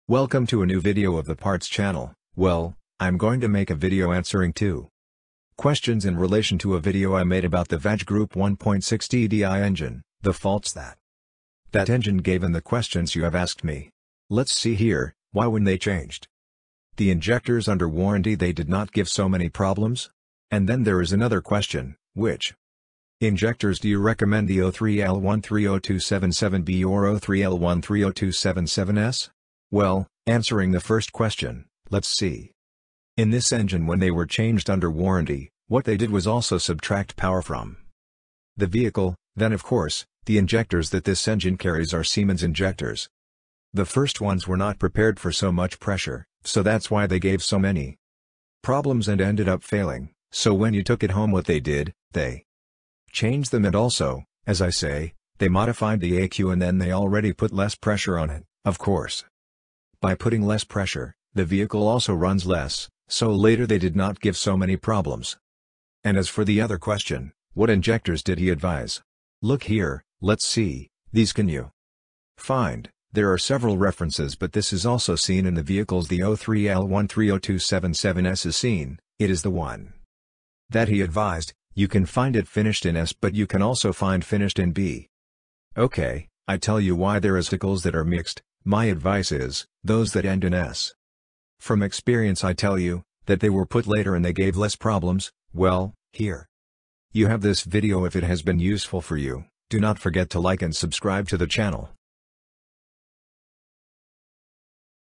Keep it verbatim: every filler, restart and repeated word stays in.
Welcome to a new video of the Parts channel. Well, I'm going to make a video answering two questions in relation to a video I made about the V A G Group one point six T D I engine, the faults that that engine gave and the questions you have asked me. Let's see here, why when they changed the injectors under warranty they did not give so many problems? And then there is another question, which injectors do you recommend, the O three L one three zero two seven seven B or O three L one three zero two seven seven S? Well, answering the first question, let's see. In this engine, when they were changed under warranty, what they did was also subtract power from the vehicle. Then of course, the injectors that this engine carries are Siemens injectors. The first ones were not prepared for so much pressure, so that's why they gave so many problems and ended up failing. So when you took it home, what they did, they changed them, and also, as I say, they modified the A Q and then they already put less pressure on it, of course. By putting less pressure, the vehicle also runs less, so later they did not give so many problems. And as for the other question, what injectors did he advise? Look here, let's see, these can you find? There are several references, but this is also seen in the vehicles the O three L one three zero two seven seven S is seen, it is the one that he advised. You can find it finished in S, but you can also find finished in B. Okay, I tell you why there is articles that are mixed. My advice is, those that end in S. From experience I tell you, that they were put later and they gave less problems. Well, here you have this video. If it has been useful for you, do not forget to like and subscribe to the channel.